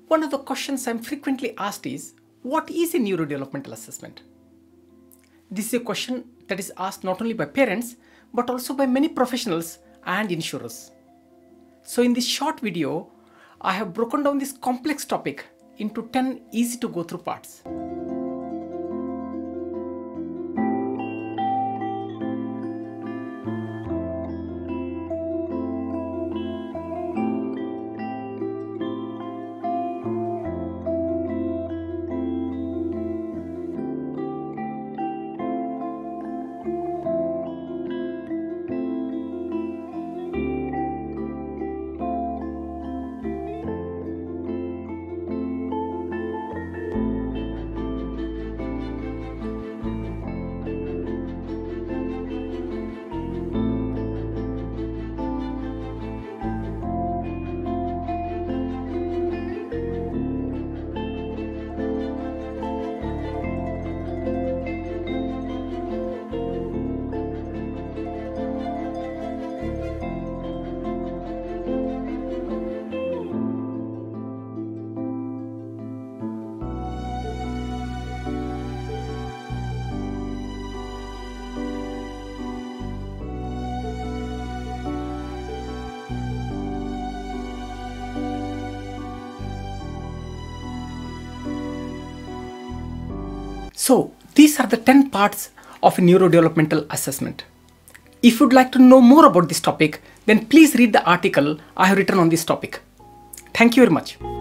One of the questions I'm frequently asked is, what is a neurodevelopmental assessment? This is a question that is asked not only by parents, but also by many professionals and insurers. So in this short video, I have broken down this complex topic into 10 easy to go through parts. So these are the 10 parts of a neurodevelopmental assessment. If you'd like to know more about this topic, then please read the article I have written on this topic. Thank you very much.